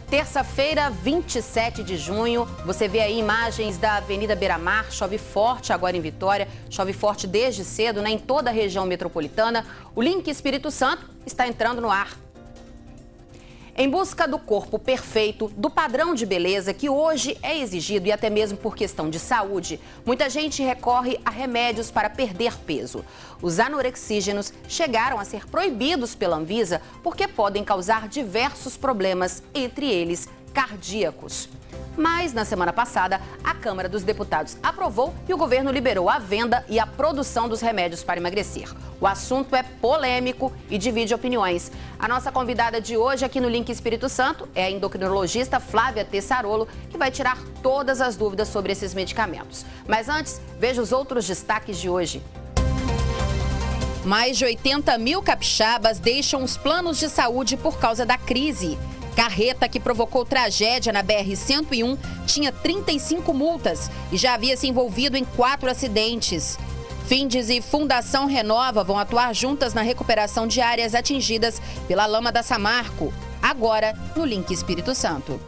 Terça-feira, 27 de junho, você vê aí imagens da Avenida Beira-Mar. Chove forte agora em Vitória, chove forte desde cedo, em toda a região metropolitana. O Link Espírito Santo está entrando no ar. Em busca do corpo perfeito, do padrão de beleza que hoje é exigido e até mesmo por questão de saúde, muita gente recorre a remédios para perder peso. Os anorexígenos chegaram a ser proibidos pela Anvisa porque podem causar diversos problemas, entre eles cardíacos. Mas, na semana passada, a Câmara dos Deputados aprovou e o governo liberou a venda e a produção dos remédios para emagrecer. O assunto é polêmico e divide opiniões. A nossa convidada de hoje aqui no Link Espírito Santo é a endocrinologista Flávia Tessarolo, que vai tirar todas as dúvidas sobre esses medicamentos. Mas antes, veja os outros destaques de hoje. Mais de 80 mil capixabas deixam os planos de saúde por causa da crise. Carreta que provocou tragédia na BR-101 tinha 35 multas e já havia se envolvido em 4 acidentes. Findes e Fundação Renova vão atuar juntas na recuperação de áreas atingidas pela lama da Samarco. Agora, no Link Espírito Santo.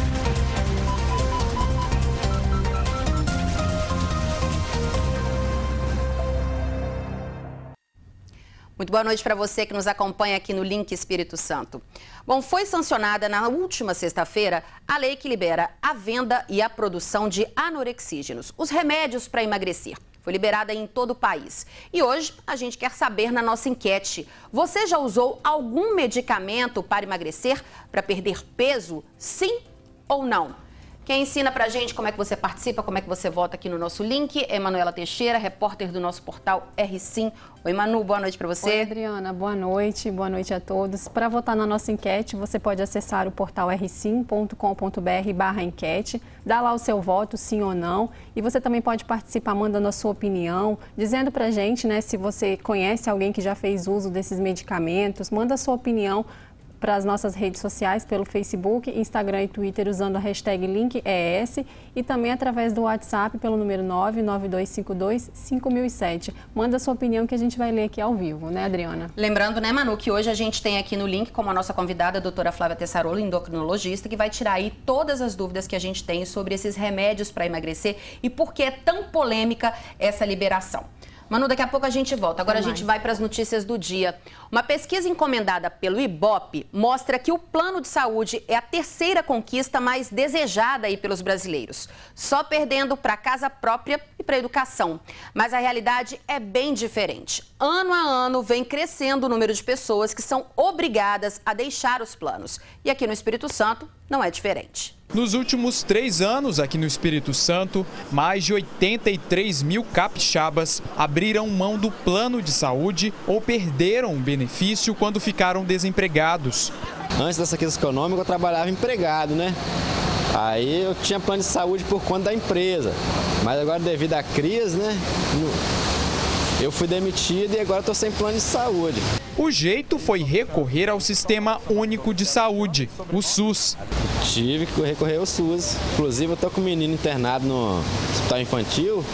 Muito boa noite para você que nos acompanha aqui no Link Espírito Santo. Bom, foi sancionada na última sexta-feira a lei que libera a venda e a produção de anorexígenos, os remédios para emagrecer. Foi liberada em todo o país. E hoje a gente quer saber na nossa enquete: você já usou algum medicamento para emagrecer, para perder peso? Sim ou não? Quem ensina pra gente como é que você participa, como é que você vota aqui no nosso link é Emanuela Teixeira, repórter do nosso portal R-Sim. Oi, Manu, boa noite pra você. Oi, Adriana, boa noite a todos. Para votar na nossa enquete, você pode acessar o portal rsim.com.br/enquete, dá lá o seu voto, sim ou não, e você também pode participar mandando a sua opinião, dizendo pra gente, se você conhece alguém que já fez uso desses medicamentos, manda a sua opinião para as nossas redes sociais, pelo Facebook, Instagram e Twitter, usando a hashtag LinkES e também através do WhatsApp pelo número 992525007. Manda a sua opinião que a gente vai ler aqui ao vivo, né, Adriana? Lembrando, Manu, que hoje a gente tem aqui no link como a nossa convidada, a doutora Flávia Tessarolo, endocrinologista, que vai tirar aí todas as dúvidas que a gente tem sobre esses remédios para emagrecer e por que é tão polêmica essa liberação. Manu, daqui a pouco a gente volta. Agora a gente vai para as notícias do dia. Uma pesquisa encomendada pelo Ibope mostra que o plano de saúde é a terceira conquista mais desejada aí pelos brasileiros, só perdendo para a casa própria e para a educação. Mas a realidade é bem diferente. Ano a ano vem crescendo o número de pessoas que são obrigadas a deixar os planos. E aqui no Espírito Santo não é diferente. Nos últimos 3 anos, aqui no Espírito Santo, mais de 83 mil capixabas abriram mão do plano de saúde ou perderam o benefício quando ficaram desempregados. Antes dessa crise econômica, eu trabalhava empregado, Aí eu tinha plano de saúde por conta da empresa, mas agora devido à crise, eu fui demitido e agora estou sem plano de saúde. O jeito foi recorrer ao Sistema Único de Saúde, o SUS. Tive que recorrer ao SUS. Inclusive, eu estou com um menino internado no hospital infantil,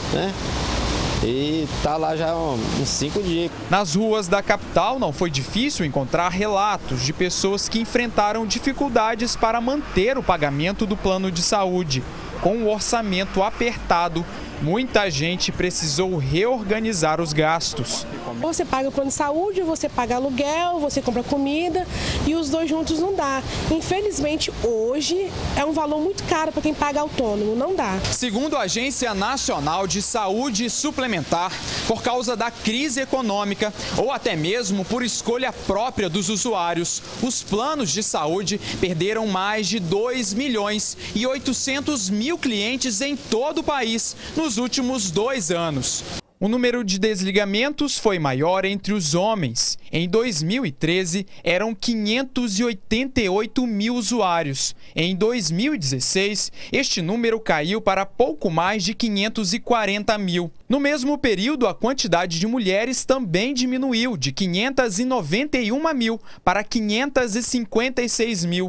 E tá lá já uns 5 dias. Nas ruas da capital não foi difícil encontrar relatos de pessoas que enfrentaram dificuldades para manter o pagamento do plano de saúde. Com o orçamento apertado, muita gente precisou reorganizar os gastos. Você paga o plano de saúde, você paga aluguel, você compra comida e os dois juntos não dá. Infelizmente, hoje é um valor muito caro para quem paga autônomo, não dá. Segundo a Agência Nacional de Saúde Suplementar, por causa da crise econômica ou até mesmo por escolha própria dos usuários, os planos de saúde perderam mais de 2.800.000 clientes em todo o país nos últimos 2 anos. O número de desligamentos foi maior entre os homens. Em 2013, eram 588 mil usuários. Em 2016, este número caiu para pouco mais de 540 mil. No mesmo período, a quantidade de mulheres também diminuiu de 591 mil para 556 mil.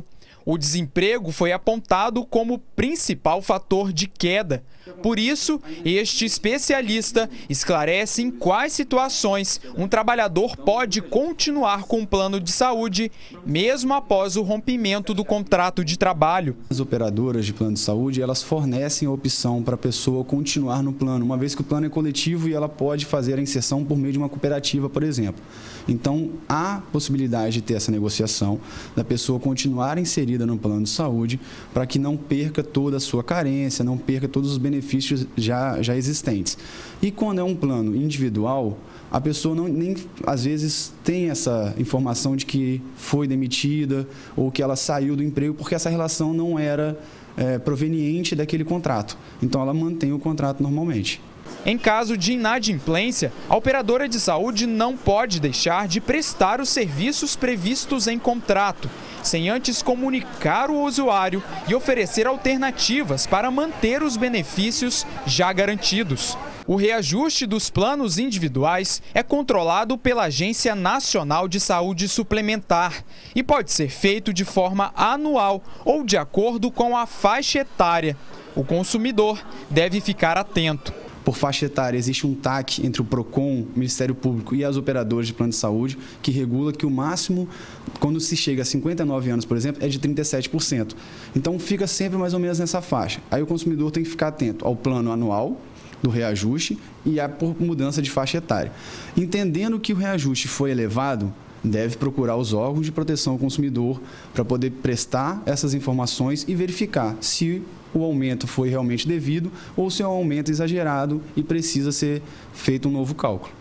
O desemprego foi apontado como principal fator de queda. Por isso, este especialista esclarece em quais situações um trabalhador pode continuar com um plano de saúde, mesmo após o rompimento do contrato de trabalho. As operadoras de plano de saúde, elas fornecem a opção para a pessoa continuar no plano, uma vez que o plano é coletivo e ela pode fazer a inserção por meio de uma cooperativa, por exemplo. Então, há possibilidade de ter essa negociação, da pessoa continuar inserida no plano de saúde, para que não perca toda a sua carência, não perca todos os benefícios já existentes. E quando é um plano individual, a pessoa nem às vezes tem essa informação de que foi demitida ou que ela saiu do emprego porque essa relação não era proveniente daquele contrato. Então, ela mantém o contrato normalmente. Em caso de inadimplência, a operadora de saúde não pode deixar de prestar os serviços previstos em contrato, sem antes comunicar o usuário e oferecer alternativas para manter os benefícios já garantidos. O reajuste dos planos individuais é controlado pela Agência Nacional de Saúde Suplementar e pode ser feito de forma anual ou de acordo com a faixa etária. O consumidor deve ficar atento. Por faixa etária, existe um TAC entre o PROCON, o Ministério Público e as operadoras de plano de saúde, que regula que o máximo, quando se chega a 59 anos, por exemplo, é de 37%. Então, fica sempre mais ou menos nessa faixa. Aí o consumidor tem que ficar atento ao plano anual do reajuste e por mudança de faixa etária. Entendendo que o reajuste foi elevado, deve procurar os órgãos de proteção ao consumidor para poder prestar essas informações e verificar se o aumento foi realmente devido ou se é um aumento exagerado e precisa ser feito um novo cálculo.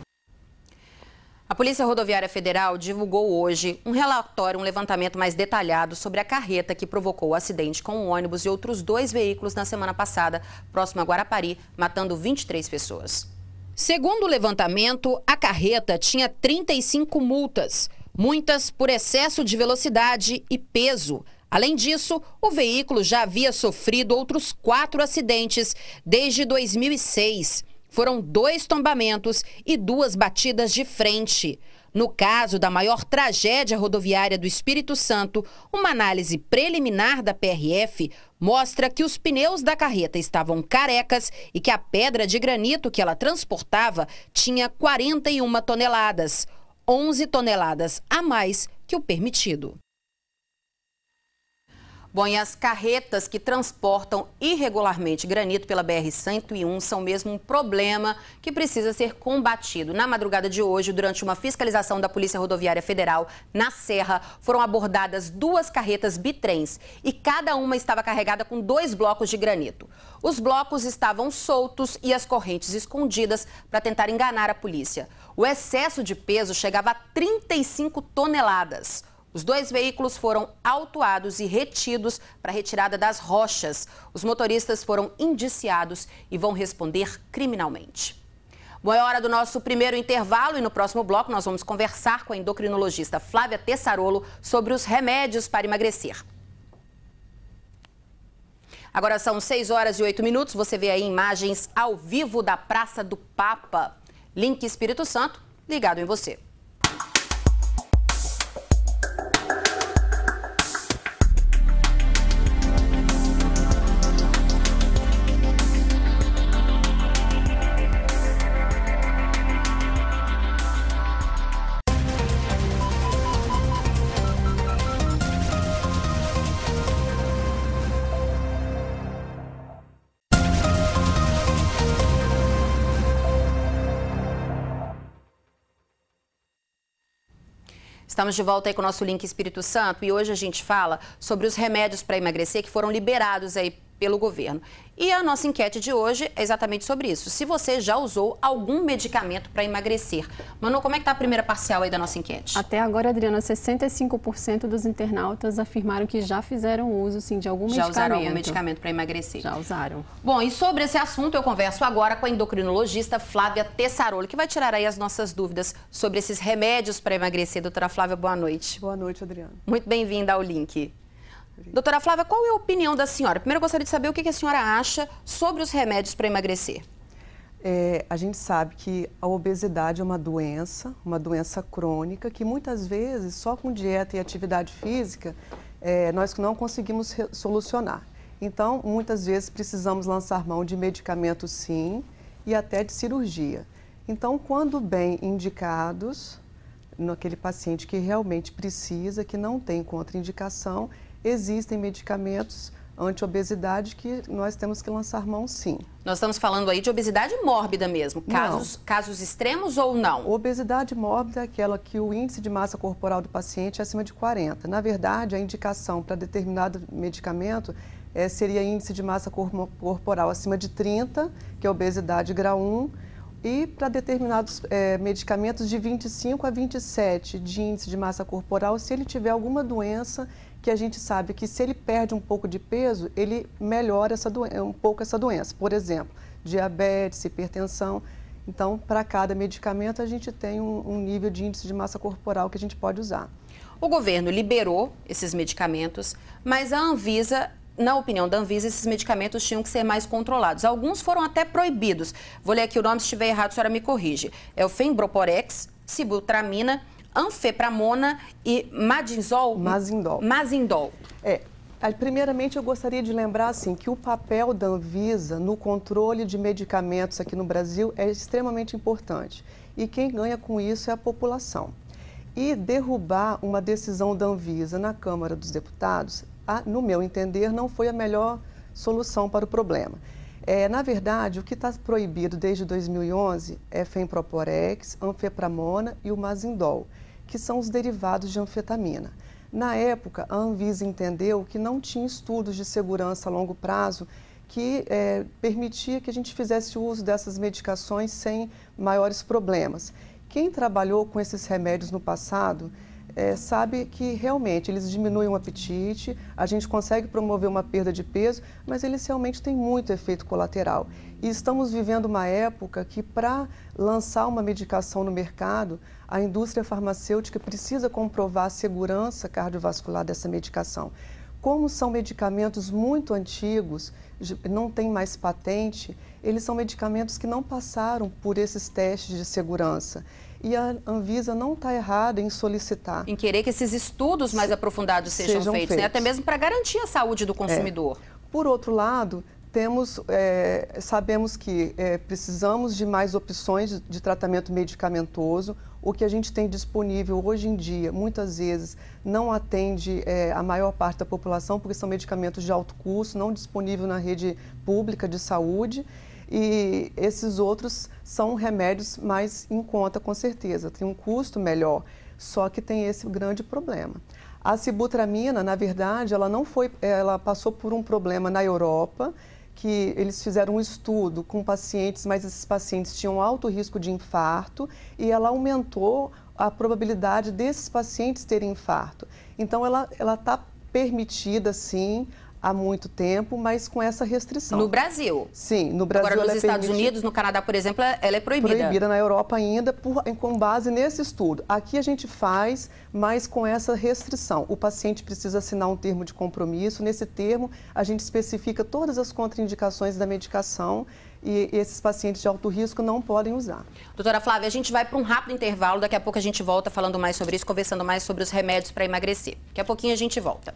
A Polícia Rodoviária Federal divulgou hoje um relatório, um levantamento mais detalhado sobre a carreta que provocou o acidente com um ônibus e outros 2 veículos na semana passada, próximo a Guarapari, matando 23 pessoas. Segundo o levantamento, a carreta tinha 35 multas, muitas por excesso de velocidade e peso. Além disso, o veículo já havia sofrido outros 4 acidentes desde 2006. Foram 2 tombamentos e 2 batidas de frente. No caso da maior tragédia rodoviária do Espírito Santo, uma análise preliminar da PRF mostra que os pneus da carreta estavam carecas e que a pedra de granito que ela transportava tinha 41 toneladas, 11 toneladas a mais que o permitido. Bom, e as carretas que transportam irregularmente granito pela BR-101 são mesmo um problema que precisa ser combatido. Na madrugada de hoje, durante uma fiscalização da Polícia Rodoviária Federal na Serra, foram abordadas 2 carretas bitrens e cada uma estava carregada com 2 blocos de granito. Os blocos estavam soltos e as correntes escondidas para tentar enganar a polícia. O excesso de peso chegava a 35 toneladas. Os 2 veículos foram autuados e retidos para retirada das rochas. Os motoristas foram indiciados e vão responder criminalmente. Bom, é hora do nosso primeiro intervalo e no próximo bloco nós vamos conversar com a endocrinologista Flávia Tessarolo sobre os remédios para emagrecer. Agora são 6h08. Você vê aí imagens ao vivo da Praça do Papa. Link Espírito Santo, ligado em você. Estamos de volta aí com o nosso Link Espírito Santo e hoje a gente fala sobre os remédios para emagrecer que foram liberados aí pelo governo. E a nossa enquete de hoje é exatamente sobre isso. Se você já usou algum medicamento para emagrecer. Manu, como é que está a primeira parcial aí da nossa enquete? Até agora, Adriana, 65% dos internautas afirmaram que já fizeram uso, sim, de algum medicamento. Já usaram algum medicamento para emagrecer? Já usaram. Bom, e sobre esse assunto eu converso agora com a endocrinologista Flávia Tessarolo, que vai tirar aí as nossas dúvidas sobre esses remédios para emagrecer. Doutora Flávia, boa noite. Boa noite, Adriana. Muito bem-vinda ao Link. Doutora Flávia, qual é a opinião da senhora? Primeiro, eu gostaria de saber o que a senhora acha sobre os remédios para emagrecer. A gente sabe que a obesidade é uma doença crônica, que muitas vezes só com dieta e atividade física nós não conseguimos solucionar. Então, muitas vezes precisamos lançar mão de medicamentos sim e até de cirurgia. Então, quando bem indicados, naquele paciente que realmente precisa, que não tem contraindicação, existem medicamentos anti-obesidade que nós temos que lançar mão sim. Nós estamos falando aí de obesidade mórbida mesmo, casos extremos ou não? Obesidade mórbida é aquela que o índice de massa corporal do paciente é acima de 40. Na verdade, a indicação para determinado medicamento seria índice de massa corporal acima de 30, que é obesidade grau 1, e para determinados medicamentos de 25 a 27 de índice de massa corporal, se ele tiver alguma doença que a gente sabe que se ele perde um pouco de peso, ele melhora um pouco essa doença. Por exemplo, diabetes, hipertensão. Então, para cada medicamento, a gente tem um nível de índice de massa corporal que a gente pode usar. O governo liberou esses medicamentos, mas a Anvisa, na opinião da Anvisa, esses medicamentos tinham que ser mais controlados. Alguns foram até proibidos. Vou ler aqui o nome, se estiver errado, a senhora me corrige. É o Fembroporex, Sibutramina, Anfepramona e Mazindol. Primeiramente, eu gostaria de lembrar assim, que o papel da Anvisa no controle de medicamentos aqui no Brasil é extremamente importante. E quem ganha com isso é a população. E derrubar uma decisão da Anvisa na Câmara dos Deputados, no meu entender, não foi a melhor solução para o problema. Na verdade, o que está proibido desde 2011 é Fembroporex, Anfepramona e o Mazindol, que são os derivados de anfetamina. Na época, a Anvisa entendeu que não tinha estudos de segurança a longo prazo que permitia que a gente fizesse uso dessas medicações sem maiores problemas. Quem trabalhou com esses remédios no passado sabe que realmente eles diminuem o apetite, a gente consegue promover uma perda de peso, mas eles realmente têm muito efeito colateral. E estamos vivendo uma época que, para lançar uma medicação no mercado, a indústria farmacêutica precisa comprovar a segurança cardiovascular dessa medicação. Como são medicamentos muito antigos, não tem mais patente, eles são medicamentos que não passaram por esses testes de segurança. E a Anvisa não está errada em solicitar. Em querer que esses estudos mais aprofundados sejam feitos, né? Até mesmo para garantir a saúde do consumidor. Por outro lado, sabemos que precisamos de mais opções de tratamento medicamentoso. O que a gente tem disponível hoje em dia, muitas vezes, não atende a maior parte da população, porque são medicamentos de alto custo, não disponível na rede pública de saúde. E esses outros são remédios mais em conta, com certeza, tem um custo melhor, só que tem esse grande problema. A sibutramina, na verdade, ela passou por um problema na Europa, que eles fizeram um estudo com pacientes, mas esses pacientes tinham alto risco de infarto e ela aumentou a probabilidade desses pacientes terem infarto. Então, ela está permitida, sim, há muito tempo, mas com essa restrição. No Brasil? Sim, no Brasil. Agora, nos Estados Unidos, no Canadá, por exemplo, ela é proibida? Proibida, na Europa ainda, com base nesse estudo. Aqui a gente faz, mas com essa restrição. O paciente precisa assinar um termo de compromisso. Nesse termo, a gente especifica todas as contraindicações da medicação e esses pacientes de alto risco não podem usar. Doutora Flávia, a gente vai para um rápido intervalo. Daqui a pouco a gente volta falando mais sobre isso, conversando mais sobre os remédios para emagrecer. Daqui a pouquinho a gente volta.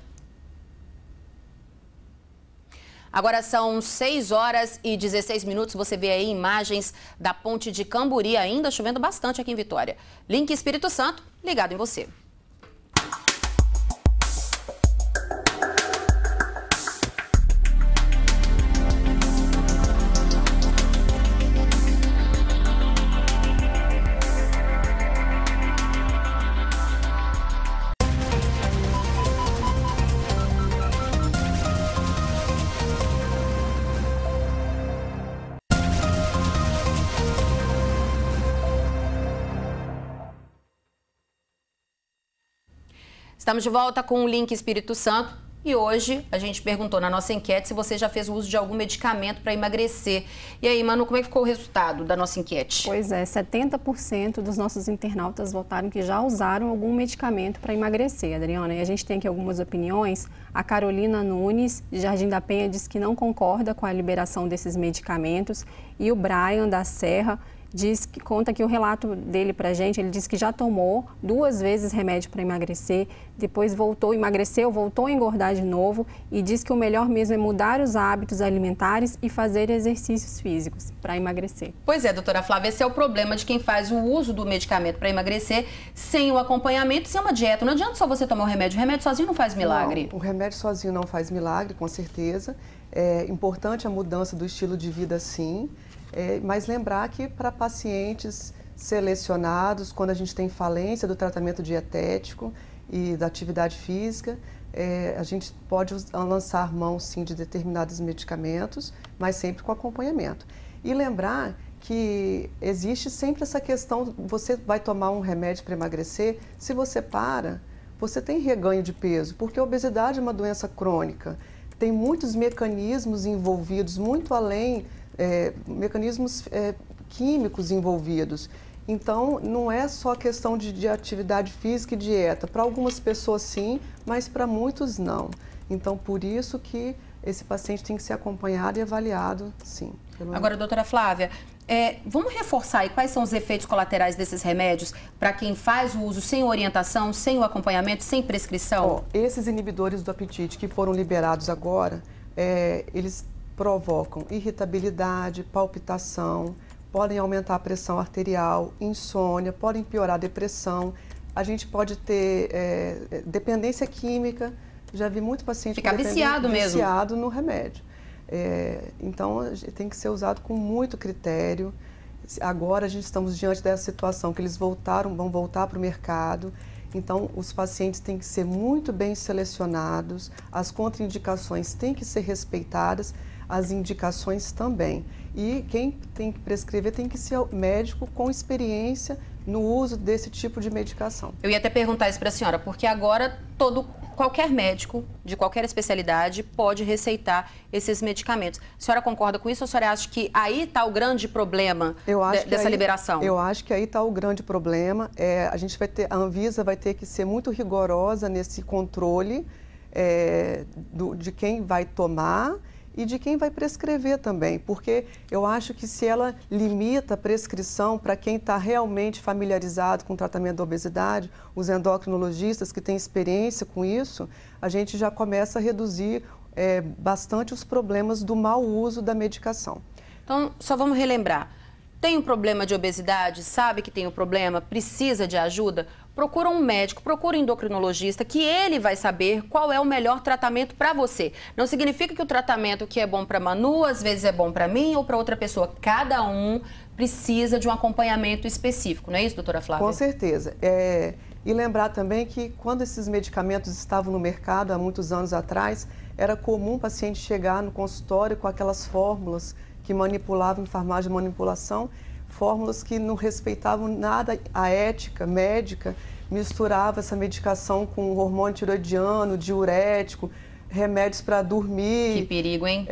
Agora são 6 horas e 16 minutos. Você vê aí imagens da ponte de Camburi, ainda chovendo bastante aqui em Vitória. Link Espírito Santo, ligado em você. Estamos de volta com o Link Espírito Santo. E hoje a gente perguntou na nossa enquete se você já fez o uso de algum medicamento para emagrecer. E aí, Manu, como é que ficou o resultado da nossa enquete? Pois é, 70% dos nossos internautas votaram que já usaram algum medicamento para emagrecer, Adriana. E a gente tem aqui algumas opiniões. A Carolina Nunes, de Jardim da Penha, diz que não concorda com a liberação desses medicamentos. E o Brian da Serra conta aqui o relato dele pra gente. Ele disse que já tomou 2 vezes remédio para emagrecer, depois emagreceu, voltou a engordar de novo e diz que o melhor mesmo é mudar os hábitos alimentares e fazer exercícios físicos para emagrecer. Pois é, doutora Flávia, esse é o problema de quem faz o uso do medicamento para emagrecer sem o acompanhamento, sem uma dieta. Não adianta só você tomar o remédio sozinho não faz milagre. Não, o remédio sozinho não faz milagre, com certeza. É importante a mudança do estilo de vida, sim. Mas lembrar que para pacientes selecionados, quando a gente tem falência do tratamento dietético e da atividade física, a gente pode lançar mão, sim, de determinados medicamentos, mas sempre com acompanhamento. E lembrar que existe sempre essa questão, você vai tomar um remédio para emagrecer, se você para, você tem reganho de peso, porque a obesidade é uma doença crônica, tem muitos mecanismos envolvidos, muito além mecanismos químicos envolvidos. Então, não é só questão de atividade física e dieta. Para algumas pessoas, sim, mas para muitos, não. Então, por isso que esse paciente tem que ser acompanhado e avaliado, sim. Agora, doutora Flávia, vamos reforçar aí quais são os efeitos colaterais desses remédios para quem faz o uso sem orientação, sem o acompanhamento, sem prescrição? Esses inibidores do apetite que foram liberados agora, eles provocam irritabilidade, palpitação, podem aumentar a pressão arterial, insônia, podem piorar a depressão. A gente pode ter dependência química. Já vi muito paciente ficar viciado mesmo no remédio. Então, tem que ser usado com muito critério. Agora, estamos diante dessa situação que eles vão voltar para o mercado. Então, os pacientes têm que ser muito bem selecionados, as contraindicações têm que ser respeitadas, as indicações também. E quem tem que prescrever tem que ser o médico com experiência no uso desse tipo de medicação. Eu ia até perguntar isso para a senhora, porque agora qualquer médico de qualquer especialidade pode receitar esses medicamentos. A senhora concorda com isso ou a senhora acha que aí está o grande problema dessa liberação? Eu acho que aí está o grande problema. A Anvisa vai ter que ser muito rigorosa nesse controle de quem vai tomar e de quem vai prescrever também, porque eu acho que se ela limita a prescrição para quem está realmente familiarizado com o tratamento da obesidade, os endocrinologistas que têm experiência com isso, a gente já começa a reduzir bastante os problemas do mau uso da medicação. Então, só vamos relembrar. Tem um problema de obesidade, sabe que tem um problema, precisa de ajuda? Procura um médico, procura um endocrinologista, que ele vai saber qual é o melhor tratamento para você. Não significa que o tratamento que é bom para Manu, às vezes é bom para mim ou para outra pessoa. Cada um precisa de um acompanhamento específico, não é isso, doutora Flávia? Com certeza. E lembrar também que quando esses medicamentos estavam no mercado, há muitos anos atrás, era comum o paciente chegar no consultório com aquelas fórmulas que manipulavam em farmácia de manipulação, fórmulas que não respeitavam nada a ética médica, misturava essa medicação com hormônio tiroidiano, diurético, remédios para dormir. Que perigo, hein?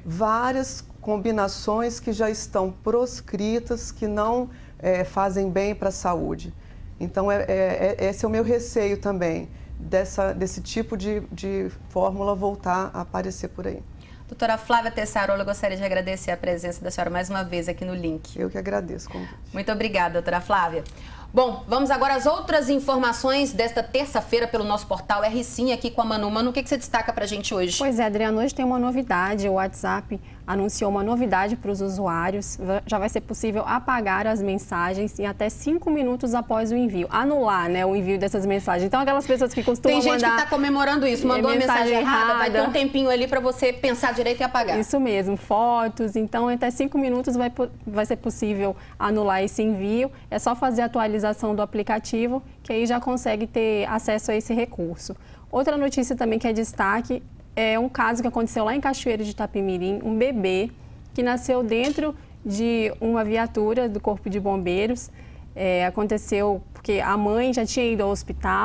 Várias combinações que já estão proscritas, que não fazem bem para a saúde. Então, esse é o meu receio também, desse tipo de fórmula voltar a aparecer por aí. Doutora Flávia Tessarola, eu gostaria de agradecer a presença da senhora mais uma vez aqui no Link. Eu que agradeço o convite. Muito obrigada, doutora Flávia. Bom, vamos agora às outras informações desta terça-feira pelo nosso portal R5 aqui com a Manu. Manu, o que você destaca pra gente hoje? Pois é, Adriana, hoje tem uma novidade. O WhatsApp anunciou uma novidade para os usuários. Já vai ser possível apagar as mensagens em até 5 minutos após o envio. Anular, né, o envio dessas mensagens. Então, aquelas pessoas que costumam mandar... Tem gente que está comemorando isso. Mandou uma mensagem errada, vai ter um tempinho ali para você pensar direito e apagar. Isso mesmo, fotos. Então, até 5 minutos vai ser possível anular esse envio. É só fazer a atualização do aplicativo, que aí já consegue ter acesso a esse recurso. Outra notícia também que é destaque é um caso que aconteceu lá em Cachoeiro de Itapemirim, um bebê que nasceu dentro de uma viatura do Corpo de Bombeiros. Aconteceu porque a mãe já tinha ido ao hospital,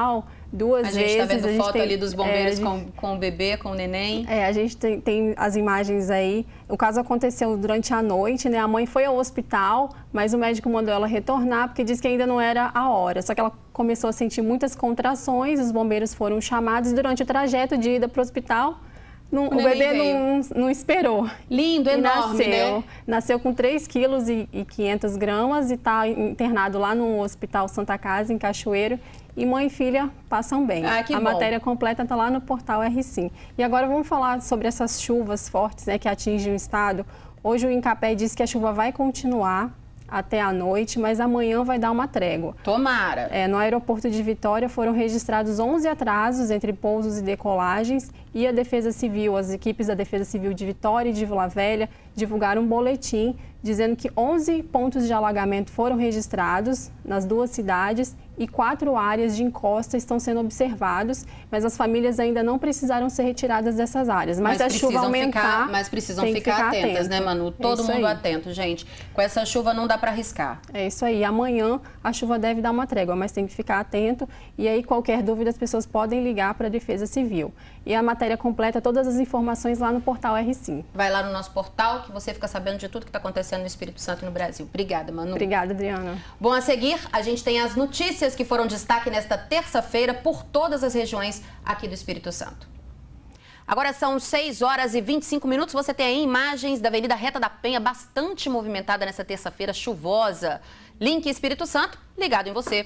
duas vezes. A gente está vendo foto ali dos bombeiros com o bebê, com o neném. A gente tem as imagens aí. O caso aconteceu durante a noite, né? A mãe foi ao hospital, mas o médico mandou ela retornar porque disse que ainda não era a hora. Só que ela começou a sentir muitas contrações, os bombeiros foram chamados e durante o trajeto de ida para o hospital, o bebê não esperou. Lindo, enorme, né? Nasceu com 3,5 kg e está internado lá no Hospital Santa Casa, em Cachoeiro. E mãe e filha passam bem. Que a bom. matéria completa está lá no portal R5. E agora vamos falar sobre essas chuvas fortes, né, que atingem o estado. Hoje o INCAPé diz que a chuva vai continuar até a noite, mas amanhã vai dar uma trégua. Tomara! No aeroporto de Vitória foram registrados 11 atrasos entre pousos e decolagens e a Defesa Civil, as equipes da Defesa Civil de Vitória e de Vila Velha divulgaram um boletim dizendo que 11 pontos de alagamento foram registrados nas duas cidades e 4 áreas de encosta estão sendo observados, mas as famílias ainda não precisaram ser retiradas dessas áreas. Mas se a chuva aumentar, mas precisam ficar atentas, né, Manu? Todo mundo atento, gente. Com essa chuva não dá para arriscar. É isso aí. Amanhã a chuva deve dar uma trégua, mas tem que ficar atento. E aí, qualquer dúvida, as pessoas podem ligar para a Defesa Civil. E a matéria completa, todas as informações lá no portal R5. Vai lá no nosso portal que você fica sabendo de tudo que está acontecendo no Espírito Santo e no Brasil. Obrigada, Manu. Obrigada, Adriana. Bom, a seguir, a gente tem as notícias que foram destaque nesta terça-feira por todas as regiões aqui do Espírito Santo. Agora são 6 horas e 25 minutos. Você tem aí imagens da Avenida Reta da Penha, bastante movimentada nessa terça-feira chuvosa. Link Espírito Santo, ligado em você.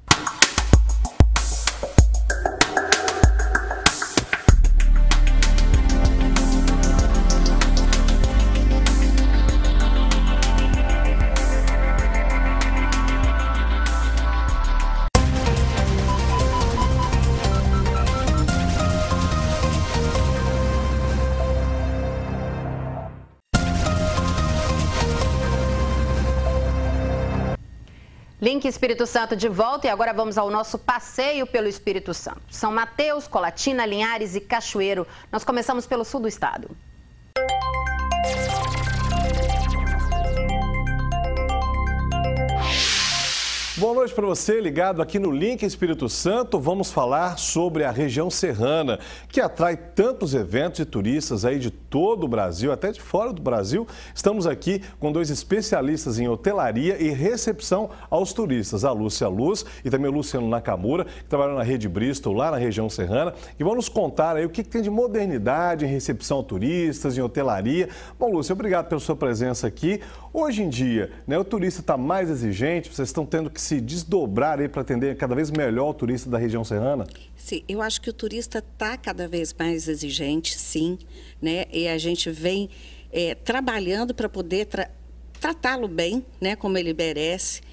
Link Espírito Santo de volta e agora vamos ao nosso passeio pelo Espírito Santo. São Mateus, Colatina, Linhares e Cachoeiro. Nós começamos pelo sul do estado. Boa noite para você, ligado aqui no Link Espírito Santo. Vamos falar sobre a região serrana, que atrai tantos eventos e turistas aí de todo o Brasil, até de fora do Brasil. Estamos aqui com 2 especialistas em hotelaria e recepção aos turistas, a Lúcia Luz e também o Luciano Nakamura, que trabalham na Rede Bristol, lá na região serrana, e vão nos contar aí o que tem de modernidade em recepção a turistas, em hotelaria. Bom, Lúcia, obrigado pela sua presença aqui. Hoje em dia, né, o turista está mais exigente, vocês estão tendo que se desdobrar aí para atender cada vez melhor o turista da região serrana? Sim, eu acho que o turista está cada vez mais exigente, sim, né? E a gente vem trabalhando para poder tratá-lo bem, né, como ele merece,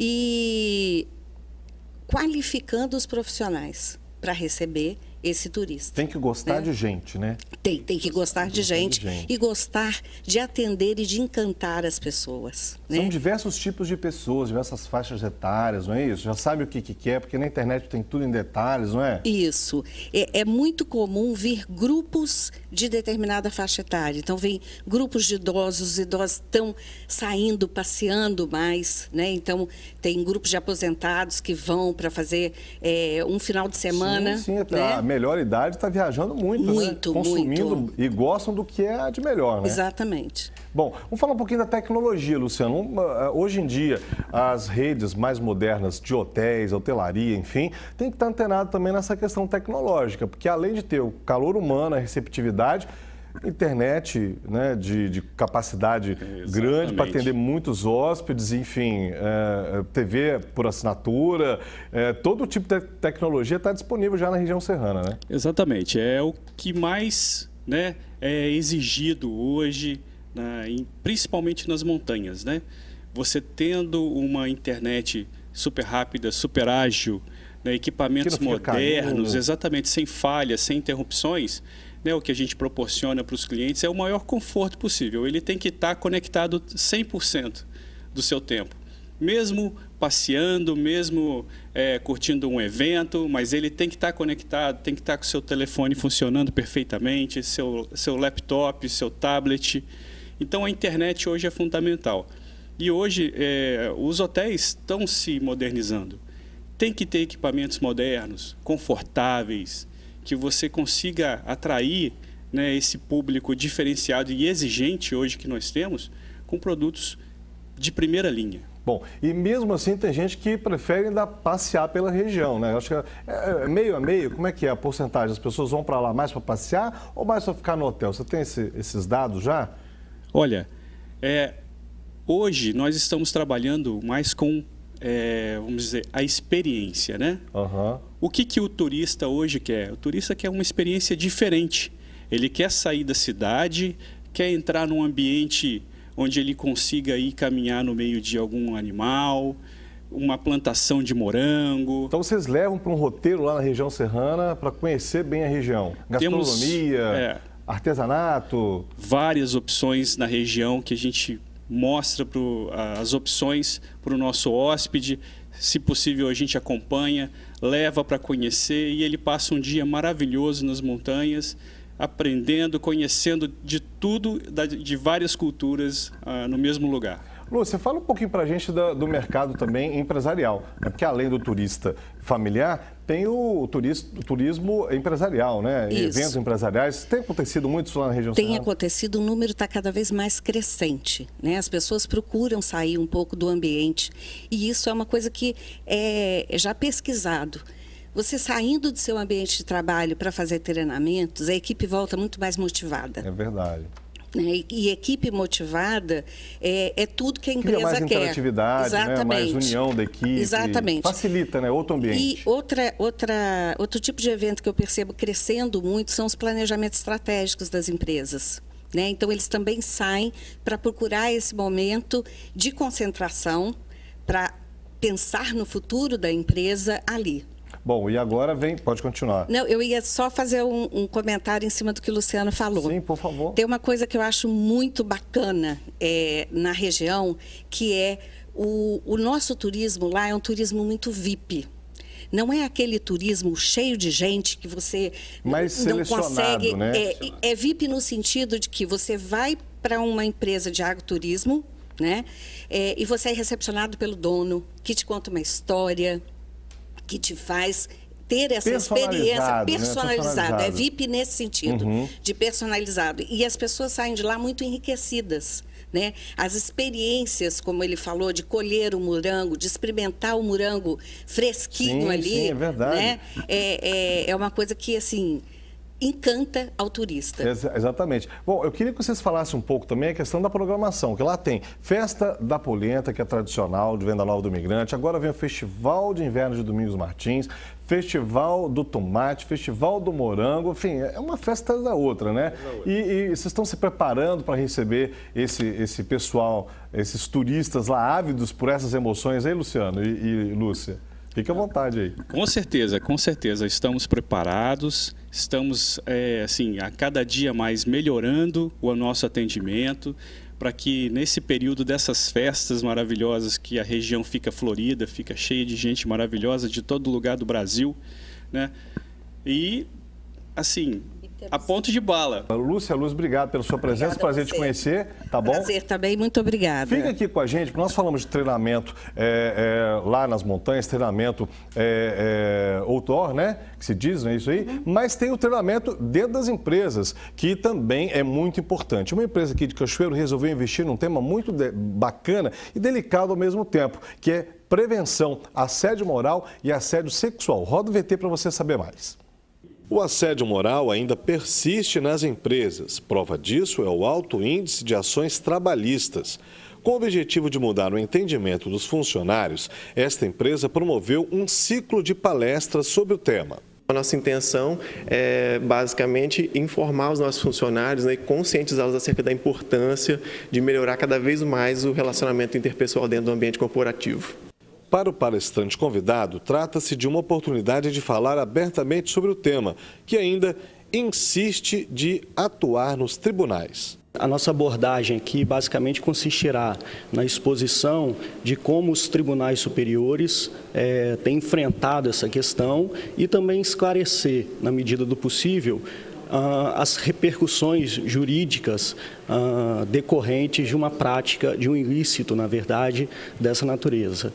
e qualificando os profissionais para receber esse turista. Tem que gostar de gente, né? Tem que gostar de gente e gostar de atender e de encantar as pessoas. São né? diversos tipos de pessoas, diversas faixas etárias, não é isso? Já sabe o que quer, porque na internet tem tudo em detalhes, não é? Isso. É muito comum vir grupos de determinada faixa etária. Então, vem grupos de idosos, os idosos estão saindo, passeando mais, né? Então, tem grupos de aposentados que vão para fazer um final de semana. Sim, né? A melhor idade está viajando muito, né? Consumindo e gostam do que é de melhor, né? Exatamente. Bom, vamos falar um pouquinho da tecnologia, Luciano. Hoje em dia, as redes mais modernas de hotéis, hotelaria, enfim, tem que estar antenado também nessa questão tecnológica, porque além de ter o calor humano, a receptividade, internet, né, de capacidade grande para atender muitos hóspedes, enfim, TV por assinatura, todo tipo de tecnologia está disponível já na região serrana, né? Exatamente, é o que mais, né, é exigido hoje, principalmente nas montanhas, né? Você tendo uma internet super rápida, super ágil, né, equipamentos modernos, exatamente, sem falhas, sem interrupções, né, o que a gente proporciona para os clientes é o maior conforto possível. Ele tem que estar conectado 100% do seu tempo. Mesmo passeando, mesmo curtindo um evento, mas ele tem que estar conectado, tem que estar com o seu telefone funcionando perfeitamente, seu laptop, seu tablet. Então, a internet hoje é fundamental. E hoje, os hotéis estão se modernizando. tem que ter equipamentos modernos, confortáveis, que você consiga atrair, né, esse público diferenciado e exigente hoje que nós temos, com produtos de primeira linha. Bom, e mesmo assim tem gente que prefere ainda passear pela região, né? Eu acho que é meio a meio. Como é que é a porcentagem? As pessoas vão para lá mais para passear ou mais para ficar no hotel? Você tem esses dados já? Olha, hoje nós estamos trabalhando mais com, vamos dizer, a experiência, né? Uhum. O que o turista hoje quer? O turista quer uma experiência diferente. Ele quer sair da cidade, quer entrar num ambiente onde ele consiga ir caminhar no meio de algum animal, uma plantação de morango. Então vocês levam para um roteiro lá na região serrana para conhecer bem a região? Gastronomia, artesanato? Várias opções na região que a gente mostra as opções para o nosso hóspede. Se possível, a gente acompanha, leva para conhecer e ele passa um dia maravilhoso nas montanhas, aprendendo, conhecendo de tudo, de várias culturas no mesmo lugar. Lúcia, fala um pouquinho para a gente do mercado também empresarial, né? Porque além do turista familiar, tem o turismo empresarial, né? Isso. Eventos empresariais. Tem acontecido muito isso lá na região serrana? Tem acontecido, o número está cada vez mais crescente, né? As pessoas procuram sair um pouco do ambiente e isso é uma coisa que é já pesquisado. Você saindo do seu ambiente de trabalho para fazer treinamentos, a equipe volta muito mais motivada. É verdade. E equipe motivada é tudo que a empresa quer. Cria mais interatividade, Exatamente. Né? Mais união da equipe. Exatamente. Facilita, né? Outro ambiente. E outro tipo de evento que eu percebo crescendo muito são os planejamentos estratégicos das empresas. Né? Então, eles também saem para procurar esse momento de concentração, para pensar no futuro da empresa ali. Bom, e agora pode continuar. Não, eu ia só fazer um comentário em cima do que o Luciano falou. Sim, por favor. Tem uma coisa que eu acho muito bacana na região, que é o nosso turismo lá é um turismo muito VIP. Não é aquele turismo cheio de gente que você não consegue... Né? É VIP no sentido de que você vai para uma empresa de agroturismo, né? E você é recepcionado pelo dono, que te conta uma história, que te faz ter essa experiência personalizada. É VIP nesse sentido, de personalizado. E as pessoas saem de lá muito enriquecidas. Né? As experiências, como ele falou, de colher o morango, de experimentar o morango fresquinho ali. Sim, é verdade. Né? É uma coisa que, assim, encanta ao turista. Exatamente. Bom, eu queria que vocês falassem um pouco também a questão da programação, que lá tem Festa da Polenta, que é tradicional, de Venda Nova do Imigrante, agora vem o Festival de Inverno de Domingos Martins, Festival do Tomate, Festival do Morango, enfim, é uma festa da outra, né? E vocês estão se preparando para receber esse pessoal, esses turistas lá ávidos por essas emoções aí, Luciano e Lúcia? Fique à vontade aí. Com certeza. Estamos preparados, estamos, assim, a cada dia mais melhorando o nosso atendimento para que nesse período dessas festas maravilhosas que a região fica florida, fica cheia de gente maravilhosa de todo lugar do Brasil, né? E, assim, a ponto de bala. Lúcia, obrigado pela sua presença, prazer te conhecer, tá bom? Prazer também, muito obrigada. Fica aqui com a gente, porque nós falamos de treinamento lá nas montanhas, treinamento outdoor, né? Que se diz, não é isso aí? Mas tem o treinamento dentro das empresas, que também é muito importante. Uma empresa aqui de Cachoeiro resolveu investir num tema muito bacana e delicado ao mesmo tempo, que é prevenção, assédio moral e assédio sexual. Roda o VT para você saber mais. O assédio moral ainda persiste nas empresas. Prova disso é o alto índice de ações trabalhistas. Com o objetivo de mudar o entendimento dos funcionários, esta empresa promoveu um ciclo de palestras sobre o tema. A nossa intenção é, basicamente, informar os nossos funcionários, né, e conscientizá-los acerca da importância de melhorar cada vez mais o relacionamento interpessoal dentro do ambiente corporativo. Para o palestrante convidado, trata-se de uma oportunidade de falar abertamente sobre o tema, que ainda insiste de atuar nos tribunais. A nossa abordagem aqui basicamente consistirá na exposição de como os tribunais superiores têm enfrentado essa questão e também esclarecer, na medida do possível, as repercussões jurídicas decorrentes de uma prática, de um ilícito, na verdade, dessa natureza.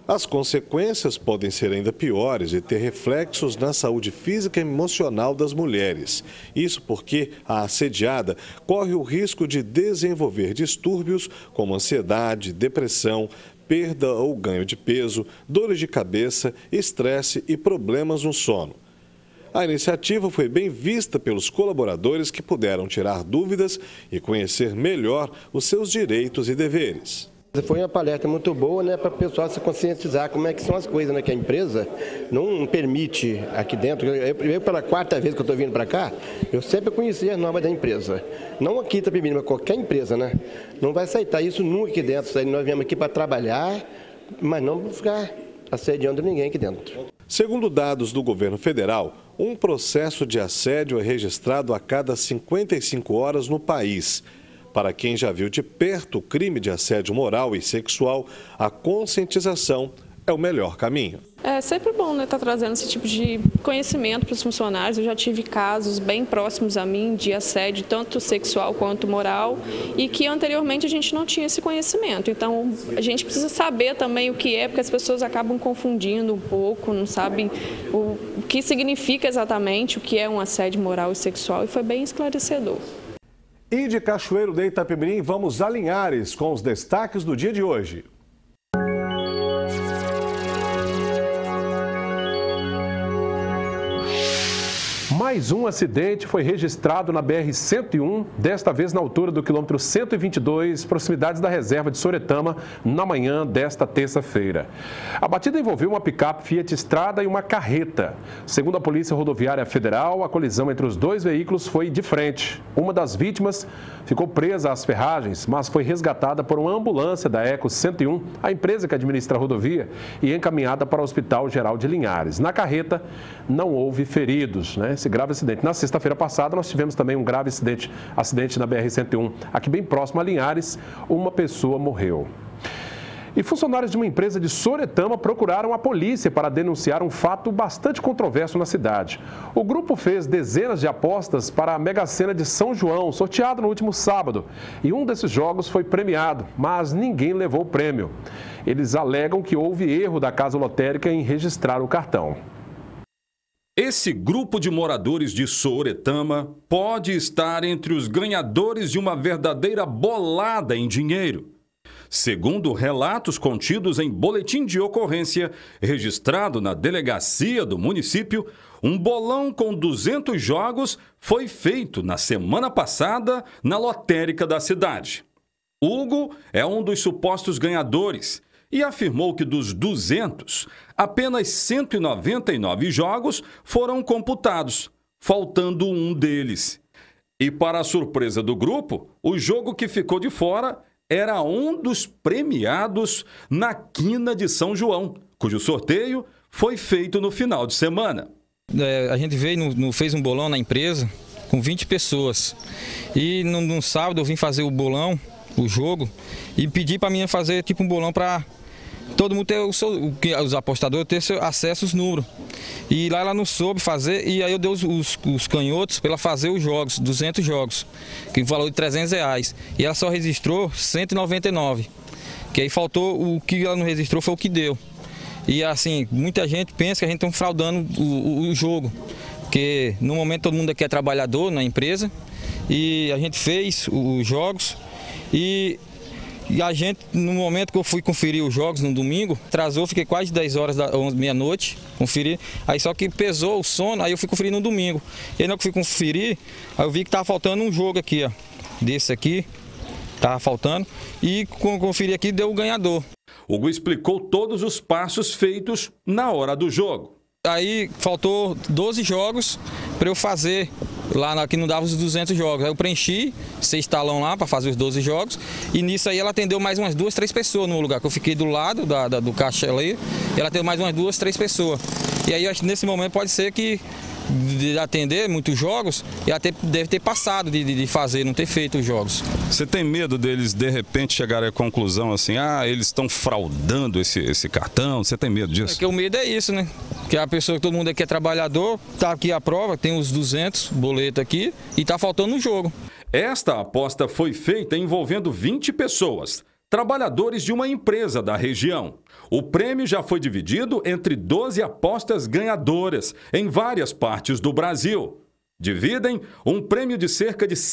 As consequências podem ser ainda piores e ter reflexos na saúde física e emocional das mulheres. Isso porque a assediada corre o risco de desenvolver distúrbios como ansiedade, depressão, perda ou ganho de peso, dores de cabeça, estresse e problemas no sono. A iniciativa foi bem vista pelos colaboradores que puderam tirar dúvidas e conhecer melhor os seus direitos e deveres. Foi uma palestra muito boa, né, para o pessoal se conscientizar como é que são as coisas, né, que a empresa não permite aqui dentro. Eu pela 4ª vez que eu estou vindo para cá, eu sempre conheci as normas da empresa. Não aqui Itapemirim, mas qualquer empresa, né, não vai aceitar isso nunca aqui dentro. Nós viemos aqui para trabalhar, mas não para ficar assediando ninguém aqui dentro. Segundo dados do governo federal, um processo de assédio é registrado a cada 55 horas no país. Para quem já viu de perto o crime de assédio moral e sexual, a conscientização é o melhor caminho. É sempre bom, né, estar trazendo esse tipo de conhecimento para os funcionários. Eu já tive casos bem próximos a mim de assédio, tanto sexual quanto moral, e que anteriormente a gente não tinha esse conhecimento. Então, a gente precisa saber também o que é, porque as pessoas acabam confundindo um pouco, não sabem o que significa exatamente o que é um assédio moral e sexual, e foi bem esclarecedor. E de Cachoeiro de Itapemirim, vamos a Linhares com os destaques do dia de hoje. Mais um acidente foi registrado na BR-101, desta vez na altura do quilômetro 122, proximidades da reserva de Soretama, na manhã desta terça-feira. A batida envolveu uma picape Fiat Strada e uma carreta. Segundo a Polícia Rodoviária Federal, a colisão entre os dois veículos foi de frente. Uma das vítimas ficou presa às ferragens, mas foi resgatada por uma ambulância da Eco 101, a empresa que administra a rodovia, e encaminhada para o Hospital Geral de Linhares. Na carreta, não houve feridos, né? Esse grave acidente. Na sexta-feira passada, nós tivemos também um grave acidente na BR-101, aqui bem próximo a Linhares, uma pessoa morreu. E funcionários de uma empresa de Soretama procuraram a polícia para denunciar um fato bastante controverso na cidade. O grupo fez dezenas de apostas para a Mega Sena de São João, sorteado no último sábado. E um desses jogos foi premiado, mas ninguém levou o prêmio. Eles alegam que houve erro da casa lotérica em registrar o cartão. Esse grupo de moradores de Soretama pode estar entre os ganhadores de uma verdadeira bolada em dinheiro. Segundo relatos contidos em boletim de ocorrência registrado na delegacia do município, um bolão com 200 jogos foi feito na semana passada na lotérica da cidade. Hugo é um dos supostos ganhadores e afirmou que dos 200, apenas 199 jogos foram computados, faltando um deles. E para a surpresa do grupo, o jogo que ficou de fora era um dos premiados na Quina de São João, cujo sorteio foi feito no final de semana. A gente fez um bolão na empresa com 20 pessoas. E no sábado eu vim fazer o bolão, o jogo, e pedi para mim fazer tipo um bolão para todo mundo ter os apostadores ter acesso aos números. E lá ela não soube fazer, e aí eu dei os canhotos para ela fazer os jogos, 200 jogos, que valor de R$300. E ela só registrou 199, que aí faltou, o que ela não registrou foi o que deu. E assim, muita gente pensa que a gente está fraudando o jogo, porque no momento todo mundo aqui é trabalhador na empresa, e a gente fez os jogos, e a gente, no momento que eu fui conferir os jogos no domingo, atrasou, fiquei quase 10 horas da meia-noite, conferir, aí só que pesou o sono, aí eu fui conferir no domingo. E aí na hora que eu fui conferir, aí eu vi que estava faltando um jogo aqui, ó, desse aqui, estava faltando, e quando conferi aqui, deu o ganhador. Hugo explicou todos os passos feitos na hora do jogo. Aí faltou 12 jogos para eu fazer, lá que não dava os 200 jogos. Aí eu preenchi 6 talão lá para fazer os 12 jogos, e nisso aí ela atendeu mais umas 2, 3 pessoas no lugar, que eu fiquei do lado do caixa ali, e ela atendeu mais umas 2, 3 pessoas. E aí nesse momento pode ser que de atender muitos jogos, e até deve ter passado de fazer, não ter feito os jogos. Você tem medo deles de repente chegarem à conclusão assim, eles estão fraudando esse cartão? Você tem medo disso? Porque o medo é isso, né? Que a pessoa, todo mundo aqui é trabalhador, tá aqui a prova, tem os 200 boletos aqui e tá faltando um jogo. Esta aposta foi feita envolvendo 20 pessoas. trabalhadores de uma empresa da região. O prêmio já foi dividido entre 12 apostas ganhadoras em várias partes do Brasil. Dividem um prêmio de cerca de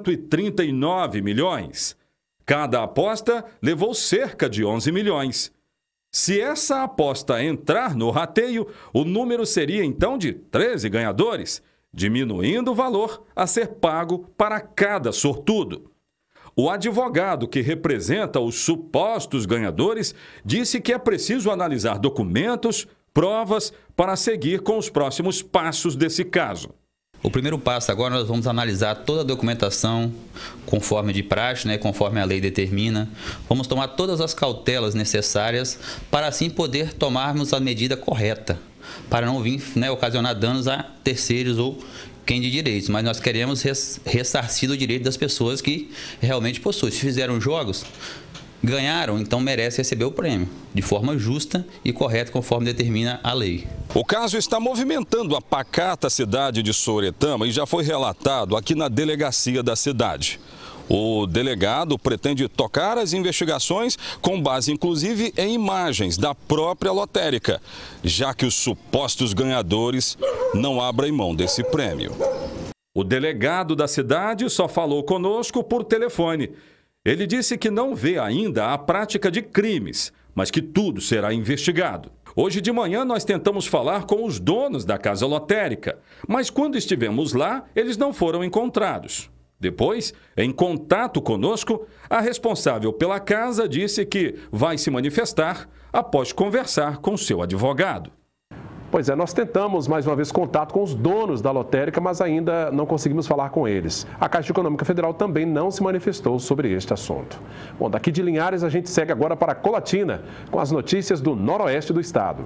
139 milhões. Cada aposta levou cerca de 11 milhões. Se essa aposta entrar no rateio, o número seria então de 13 ganhadores, diminuindo o valor a ser pago para cada sortudo. O advogado que representa os supostos ganhadores disse que é preciso analisar documentos, provas, para seguir com os próximos passos desse caso. O primeiro passo agora nós vamos analisar toda a documentação conforme de praxe, conforme a lei determina. Vamos tomar todas as cautelas necessárias para assim poder tomarmos a medida correta, para não vir ocasionar danos a terceiros ou quem de direitos. Mas nós queremos ressarcir o direito das pessoas que realmente possuem. Se fizeram jogos, ganharam, então merece receber o prêmio, de forma justa e correta, conforme determina a lei. O caso está movimentando a pacata cidade de Sooretama e já foi relatado aqui na delegacia da cidade. O delegado pretende tocar as investigações com base, inclusive, em imagens da própria lotérica, já que os supostos ganhadores não abrem mão desse prêmio. O delegado da cidade só falou conosco por telefone. Ele disse que não vê ainda a prática de crimes, mas que tudo será investigado. Hoje de manhã nós tentamos falar com os donos da casa lotérica, mas quando estivemos lá, eles não foram encontrados. Depois, em contato conosco, a responsável pela casa disse que vai se manifestar após conversar com seu advogado. Pois é, nós tentamos mais uma vez contato com os donos da lotérica, mas ainda não conseguimos falar com eles. A Caixa Econômica Federal também não se manifestou sobre este assunto. Bom, daqui de Linhares a gente segue agora para Colatina, com as notícias do noroeste do estado.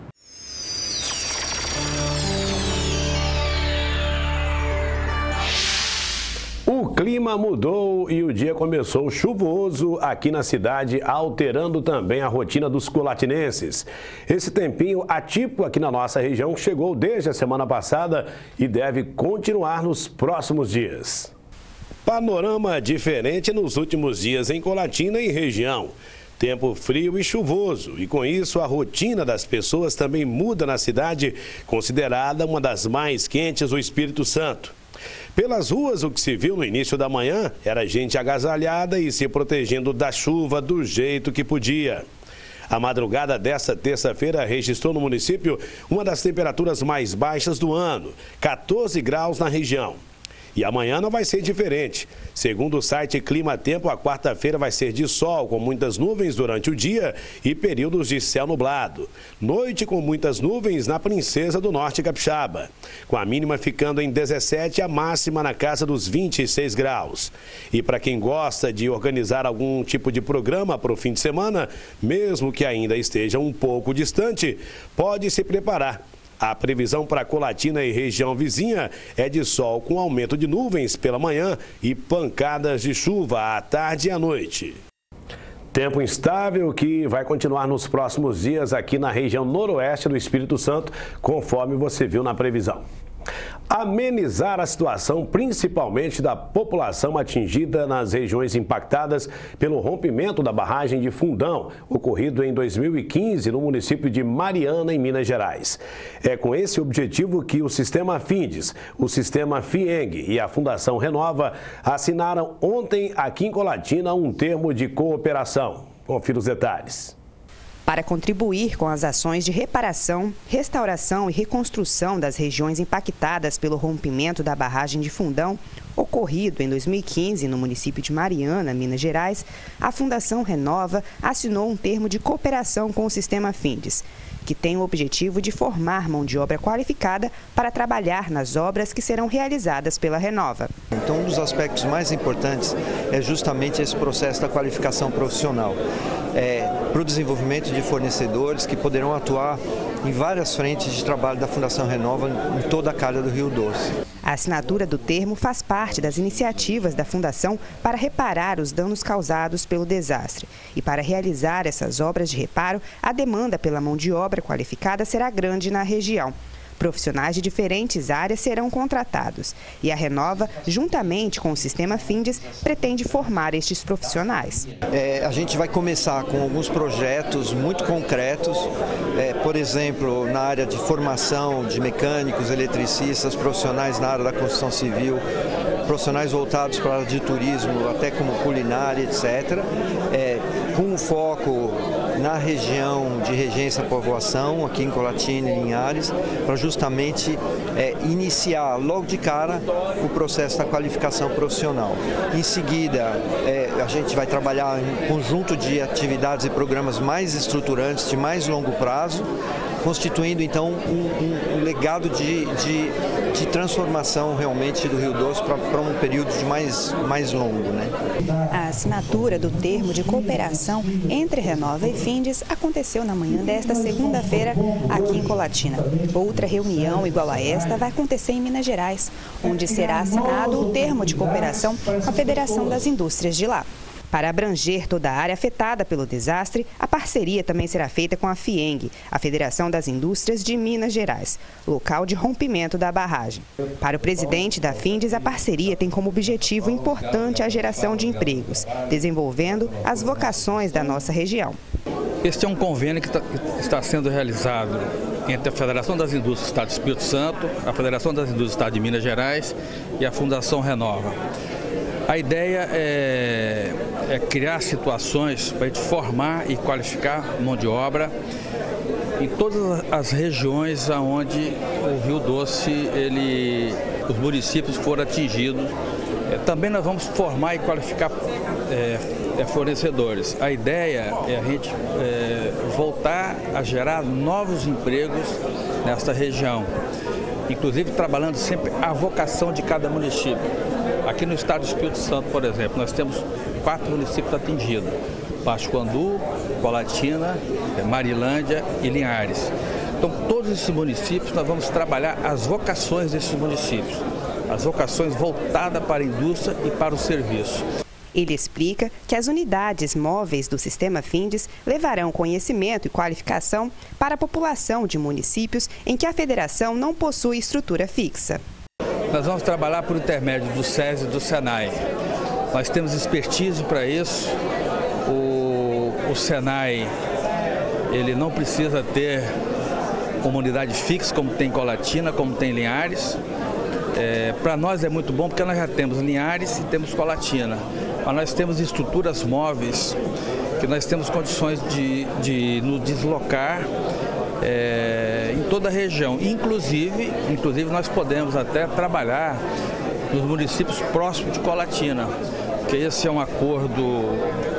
O clima mudou e o dia começou chuvoso aqui na cidade, alterando também a rotina dos colatinenses. Esse tempinho atípico aqui na nossa região chegou desde a semana passada e deve continuar nos próximos dias. Panorama diferente nos últimos dias em Colatina e região. Tempo frio e chuvoso, e com isso a rotina das pessoas também muda na cidade, considerada uma das mais quentes do Espírito Santo. Pelas ruas, o que se viu no início da manhã era gente agasalhada e se protegendo da chuva do jeito que podia. A madrugada desta terça-feira registrou no município uma das temperaturas mais baixas do ano, 14 graus na região. E amanhã não vai ser diferente. Segundo o site Clima Tempo, a quarta-feira vai ser de sol, com muitas nuvens durante o dia e períodos de céu nublado. Noite com muitas nuvens na Princesa do Norte Capixaba, com a mínima ficando em 17 e a máxima na casa dos 26 graus. E para quem gosta de organizar algum tipo de programa para o fim de semana, mesmo que ainda esteja um pouco distante, pode se preparar. A previsão para Colatina e região vizinha é de sol com aumento de nuvens pela manhã e pancadas de chuva à tarde e à noite. Tempo instável que vai continuar nos próximos dias aqui na região noroeste do Espírito Santo, conforme você viu na previsão. Amenizar a situação, principalmente da população atingida nas regiões impactadas pelo rompimento da barragem de Fundão, ocorrido em 2015 no município de Mariana, em Minas Gerais. É com esse objetivo que o Sistema Findes, o Sistema FIENG e a Fundação Renova assinaram ontem aqui em Colatina um termo de cooperação. Confira os detalhes. Para contribuir com as ações de reparação, restauração e reconstrução das regiões impactadas pelo rompimento da barragem de Fundão, ocorrido em 2015 no município de Mariana, Minas Gerais, a Fundação Renova assinou um termo de cooperação com o Sistema Findes, que tem o objetivo de formar mão de obra qualificada para trabalhar nas obras que serão realizadas pela Renova. Então, um dos aspectos mais importantes é justamente esse processo da qualificação profissional. Para o desenvolvimento de fornecedores que poderão atuar em várias frentes de trabalho da Fundação Renova em toda a calha do Rio Doce. A assinatura do termo faz parte das iniciativas da Fundação para reparar os danos causados pelo desastre. E para realizar essas obras de reparo, a demanda pela mão de obra qualificada será grande na região. Profissionais de diferentes áreas serão contratados e a Renova, juntamente com o Sistema Findes, pretende formar estes profissionais. A gente vai começar com alguns projetos muito concretos, por exemplo, na área de formação de mecânicos, eletricistas, profissionais na área da construção civil, profissionais voltados para a área de turismo, até como culinária, etc., com foco na região de regência à povoação, aqui em Colatina e Linhares, para justamente iniciar logo de cara o processo da qualificação profissional. Em seguida, a gente vai trabalhar em um conjunto de atividades e programas mais estruturantes, de mais longo prazo, constituindo então um legado de transformação realmente do Rio Doce para um período de mais longo, né? A assinatura do termo de cooperação entre Renova e Findes aconteceu na manhã desta segunda-feira aqui em Colatina. Outra reunião igual a esta vai acontecer em Minas Gerais, onde será assinado o termo de cooperação com a Federação das Indústrias de lá. Para abranger toda a área afetada pelo desastre, a parceria também será feita com a FIENG, a Federação das Indústrias de Minas Gerais, local de rompimento da barragem. Para o presidente da Findes, a parceria tem como objetivo importante a geração de empregos, desenvolvendo as vocações da nossa região. Este é um convênio que está sendo realizado entre a Federação das Indústrias do Estado do Espírito Santo, a Federação das Indústrias do Estado de Minas Gerais e a Fundação Renova. A ideia é criar situações para a gente formar e qualificar mão de obra em todas as regiões onde o Rio Doce, os municípios foram atingidos. Também nós vamos formar e qualificar fornecedores. A ideia é a gente voltar a gerar novos empregos nesta região, inclusive trabalhando sempre a vocação de cada município. Aqui no estado do Espírito Santo, por exemplo, nós temos 4 municípios atingidos: Pachuandu, Colatina, Marilândia e Linhares. Então, todos esses municípios nós vamos trabalhar as vocações desses municípios, as vocações voltadas para a indústria e para o serviço. Ele explica que as unidades móveis do Sistema Findes levarão conhecimento e qualificação para a população de municípios em que a federação não possui estrutura fixa. Nós vamos trabalhar por intermédio do SESI e do SENAI. Nós temos expertise para isso. O SENAI, ele não precisa ter uma unidade fixa como tem em Colatina, como tem em Linhares. Para nós é muito bom porque nós já temos Linhares e temos Colatina. Mas nós temos estruturas móveis que nós temos condições de nos deslocar em toda a região. Inclusive nós podemos até trabalhar nos municípios próximos de Colatina, porque esse é um acordo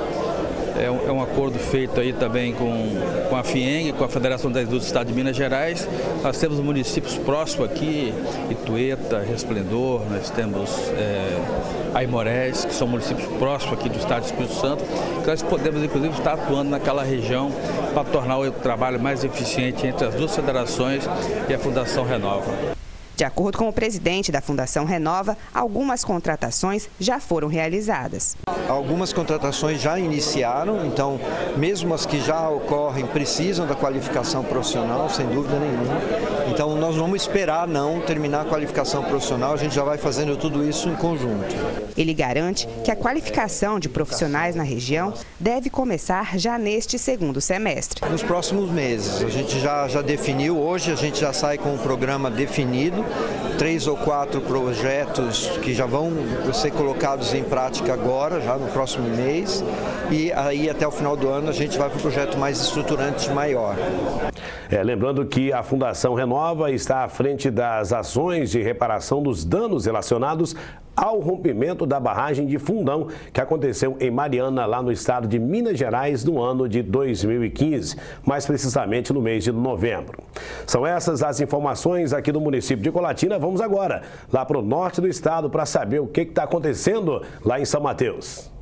feito aí também com a FIENG, com a Federação das Indústrias do Estado de Minas Gerais. Nós temos municípios próximos aqui, Itueta, Resplendor, nós temos Aimorés, que são municípios próximos aqui do Estado do Espírito Santo, que nós podemos inclusive estar atuando naquela região para tornar o trabalho mais eficiente entre as duas federações e a Fundação Renova. De acordo com o presidente da Fundação Renova, algumas contratações já foram realizadas. Algumas contratações já iniciaram, então mesmo as que já ocorrem precisam da qualificação profissional, sem dúvida nenhuma. Então nós vamos esperar não terminar a qualificação profissional, a gente já vai fazendo tudo isso em conjunto. Ele garante que a qualificação de profissionais na região deve começar já neste segundo semestre. Nos próximos meses, a gente já definiu, hoje a gente já sai com um programa definido, 3 ou 4 projetos que já vão ser colocados em prática agora, já no próximo mês, e aí até o final do ano a gente vai para o projeto mais estruturante maior. Lembrando que a Fundação Renova está à frente das ações de reparação dos danos relacionados ao rompimento da barragem de Fundão, que aconteceu em Mariana, lá no estado de Minas Gerais, no ano de 2015, mais precisamente no mês de novembro. São essas as informações aqui do município de Colatina. Vamos agora lá para o norte do estado para saber o que está acontecendo lá em São Mateus.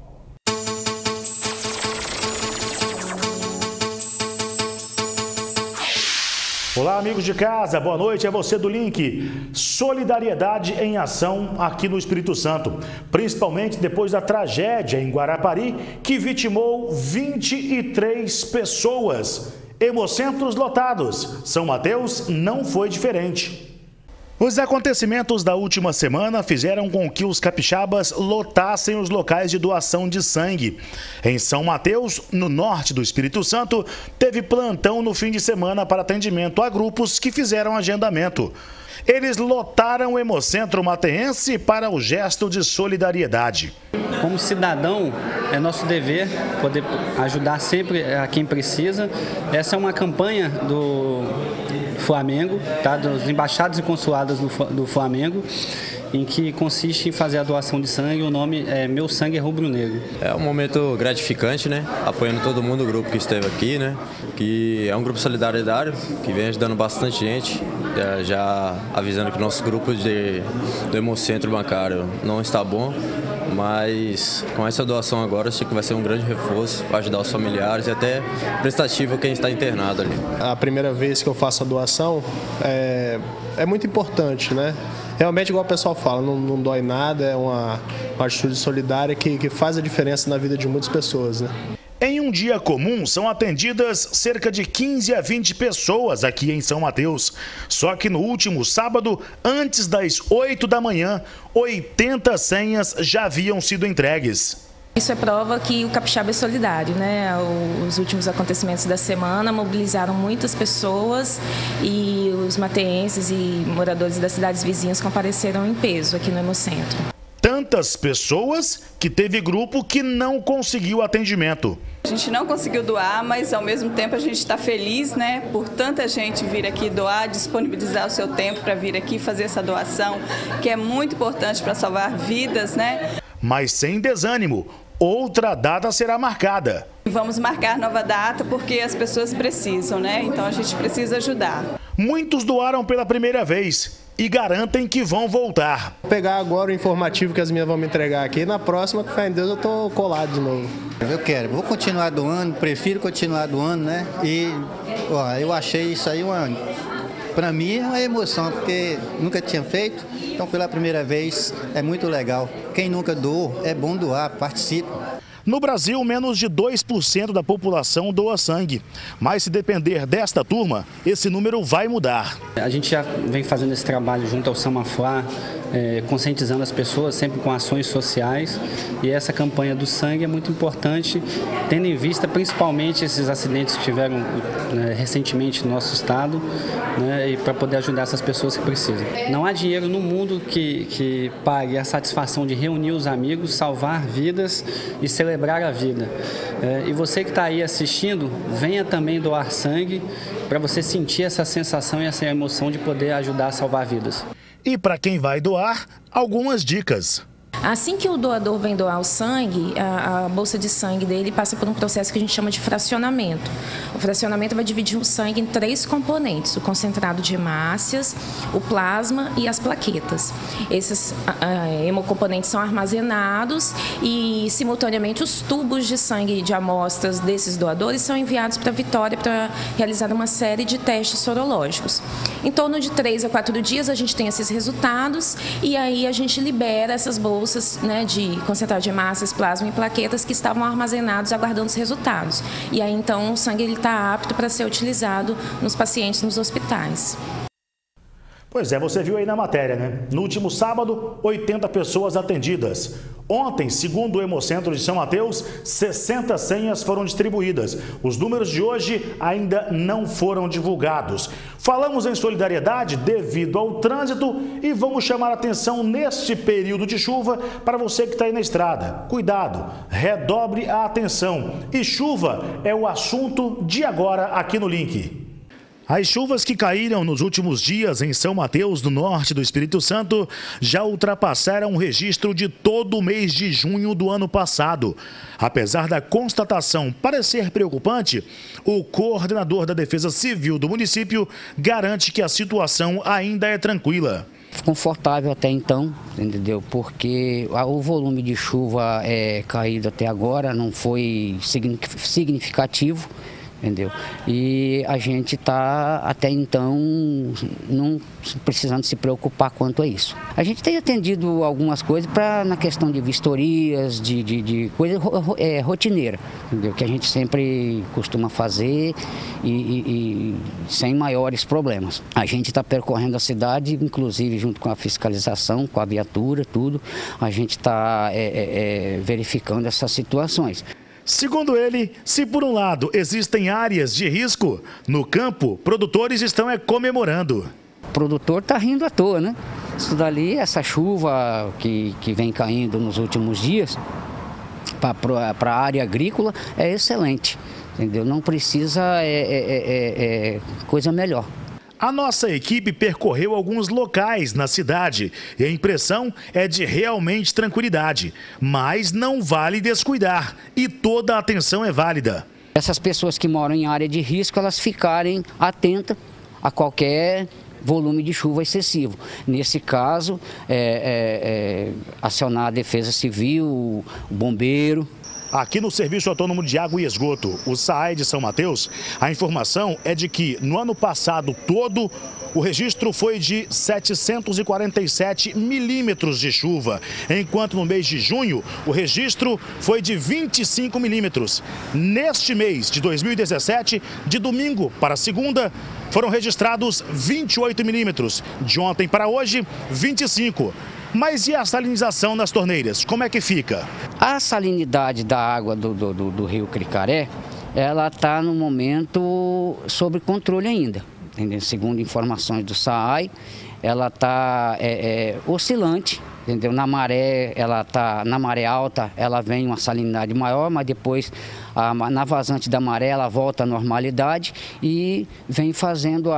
Olá, amigos de casa, boa noite, é você do Link. Solidariedade em ação aqui no Espírito Santo, principalmente depois da tragédia em Guarapari, que vitimou 23 pessoas. Hemocentros lotados. São Mateus não foi diferente. Os acontecimentos da última semana fizeram com que os capixabas lotassem os locais de doação de sangue. Em São Mateus, no norte do Espírito Santo, teve plantão no fim de semana para atendimento a grupos que fizeram agendamento. Eles lotaram o Hemocentro Mateense para o gesto de solidariedade. Como cidadão, é nosso dever poder ajudar sempre a quem precisa. Essa é uma campanha do Flamengo, tá? Dos embaixados e consulados do Flamengo, em que consiste em fazer a doação de sangue. O nome é Meu Sangue é Rubro Negro. É um momento gratificante, né? Apoiando todo mundo, o grupo que esteve aqui, né? Que é um grupo solidário, que vem ajudando bastante gente. Já avisando que o nosso grupo do Hemocentro Bancário não está bom, mas com essa doação agora, acho que vai ser um grande reforço para ajudar os familiares e até prestativo quem está internado ali. A primeira vez que eu faço a doação é muito importante, né? Realmente, igual o pessoal fala, não dói nada, é uma atitude solidária que faz a diferença na vida de muitas pessoas, né? Em um dia comum, são atendidas cerca de 15 a 20 pessoas aqui em São Mateus. Só que no último sábado, antes das 8 da manhã, 80 senhas já haviam sido entregues. Isso é prova que o capixaba é solidário, né? Os últimos acontecimentos da semana mobilizaram muitas pessoas e os mateenses e moradores das cidades vizinhas compareceram em peso aqui no Hemocentro. Tantas pessoas que teve grupo que não conseguiu atendimento. A gente não conseguiu doar, mas ao mesmo tempo a gente está feliz, né, por tanta gente vir aqui doar, disponibilizar o seu tempo para vir aqui fazer essa doação, que é muito importante para salvar vidas, né? Mas sem desânimo, outra data será marcada. Vamos marcar nova data porque as pessoas precisam, né? Então a gente precisa ajudar. Muitos doaram pela primeira vez e garantem que vão voltar. Vou pegar agora o informativo que as minhas vão me entregar aqui. Na próxima, com fé em Deus, eu estou colado de novo. Vou continuar doando, prefiro continuar doando, né? E eu achei isso aí para mim é uma emoção, porque nunca tinha feito, então pela primeira vez é muito legal. Quem nunca doou, é bom doar, participe. No Brasil, menos de 2% da população doa sangue. Mas se depender desta turma, esse número vai mudar. A gente já vem fazendo esse trabalho junto ao Samaflá, conscientizando as pessoas, sempre com ações sociais. E essa campanha do sangue é muito importante, tendo em vista principalmente esses acidentes que tiveram recentemente no nosso estado, né, e para poder ajudar essas pessoas que precisam. Não há dinheiro no mundo que pague a satisfação de reunir os amigos, salvar vidas e celebrar a vida. E você que está aí assistindo, venha também doar sangue para você sentir essa sensação e essa emoção de poder ajudar a salvar vidas. E para quem vai doar, algumas dicas. Assim que o doador vem doar o sangue, a bolsa de sangue dele passa por um processo que a gente chama de fracionamento. O fracionamento vai dividir o sangue em 3 componentes: o concentrado de hemácias, o plasma e as plaquetas. Esses hemocomponentes são armazenados e, simultaneamente, os tubos de sangue de amostras desses doadores são enviados para Vitória para realizar uma série de testes sorológicos. Em torno de 3 a 4 dias a gente tem esses resultados e aí a gente libera essas bolsas, né, de concentrado de hemácias, plasma e plaquetas que estavam armazenados aguardando os resultados. E aí então o sangue está apto para ser utilizado nos pacientes nos hospitais. Pois é, você viu aí na matéria, né? No último sábado, 80 pessoas atendidas. Ontem, segundo o Hemocentro de São Mateus, 60 senhas foram distribuídas. Os números de hoje ainda não foram divulgados. Falamos em solidariedade devido ao trânsito e vamos chamar a atenção neste período de chuva para você que está aí na estrada. Cuidado, redobre a atenção. E chuva é o assunto de agora aqui no Link. As chuvas que caíram nos últimos dias em São Mateus, no norte do Espírito Santo, já ultrapassaram o registro de todo o mês de junho do ano passado. Apesar da constatação parecer preocupante, o coordenador da Defesa Civil do município garante que a situação ainda é tranquila. Confortável até então, entendeu? Porque o volume de chuva caído até agora não foi significativo. entendeu? E a gente está até então não precisando se preocupar quanto a isso. A gente tem atendido algumas coisas na questão de vistorias, de coisa rotineira, entendeu? Que a gente sempre costuma fazer e sem maiores problemas. A gente está percorrendo a cidade, inclusive junto com a fiscalização, com a viatura, tudo, a gente está verificando essas situações. Segundo ele, se por um lado existem áreas de risco, no campo, produtores estão comemorando. O produtor está rindo à toa, né? Isso dali, essa chuva que vem caindo nos últimos dias, para a área agrícola, é excelente, entendeu? Não precisa coisa melhor. A nossa equipe percorreu alguns locais na cidade e a impressão é de realmente tranquilidade. Mas não vale descuidar e toda a atenção é válida. Essas pessoas que moram em área de risco, elas ficarem atentas a qualquer volume de chuva excessivo. Nesse caso, acionar a Defesa Civil, o bombeiro. Aqui no Serviço Autônomo de Água e Esgoto, o SAAE de São Mateus, a informação é de que no ano passado todo o registro foi de 747 milímetros de chuva, enquanto no mês de junho o registro foi de 25 milímetros. Neste mês de 2017, de domingo para segunda, foram registrados 28 milímetros. De ontem para hoje, 25. Mas e a salinização nas torneiras? Como é que fica? A salinidade da água do rio Cricaré, ela está no momento sob controle ainda. Entendeu? Segundo informações do SAAE, ela está oscilante. Entendeu? Na maré alta, ela vem uma salinidade maior, mas depois, na vazante da maré, ela volta à normalidade e vem fazendo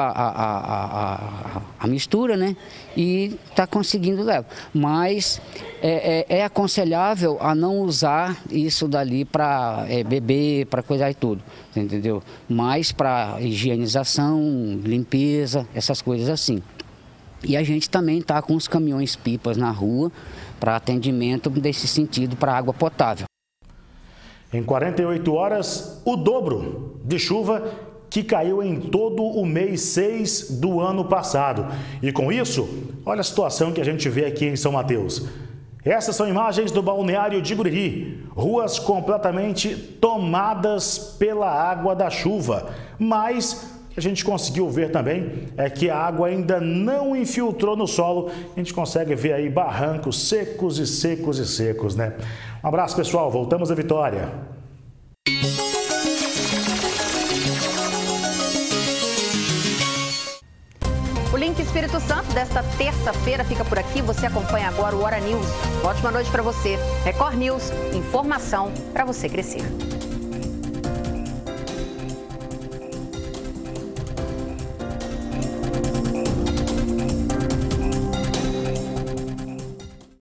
a mistura, né? E está conseguindo levar. Mas é aconselhável a não usar isso dali para beber, para coisa e tudo, entendeu? Mas para higienização, limpeza, essas coisas assim. E a gente também está com os caminhões-pipas na rua para atendimento desse sentido para água potável. Em 48 horas, o dobro de chuva que caiu em todo o mês 6 do ano passado. E com isso, olha a situação que a gente vê aqui em São Mateus. Essas são imagens do balneário de Guriri. Ruas completamente tomadas pela água da chuva. Mas o que a gente conseguiu ver também é que a água ainda não infiltrou no solo. A gente consegue ver aí barrancos secos e secos e secos, né? Um abraço, pessoal. Voltamos à Vitória. O Link Espírito Santo desta terça-feira fica por aqui. Você acompanha agora o Hora News. Ótima noite para você. Record News, informação para você crescer.